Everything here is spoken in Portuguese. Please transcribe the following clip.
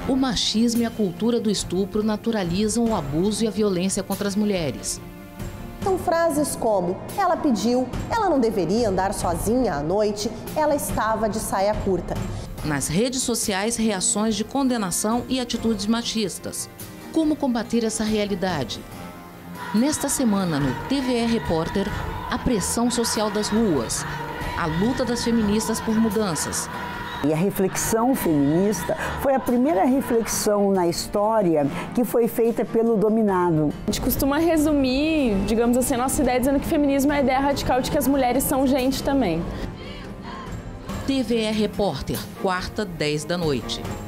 O machismo e a cultura do estupro naturalizam o abuso e a violência contra as mulheres. São frases como: ela pediu, ela não deveria andar sozinha à noite, ela estava de saia curta. Nas redes sociais, reações de condenação e atitudes machistas. Como combater essa realidade? Nesta semana, no TVE Repórter, a pressão social das ruas, a luta das feministas por mudanças. E a reflexão feminista foi a primeira reflexão na história que foi feita pelo dominado. A gente costuma resumir, digamos assim, a nossa ideia dizendo que feminismo é a ideia radical de que as mulheres são gente também. TVE Repórter, quarta, 10 da noite.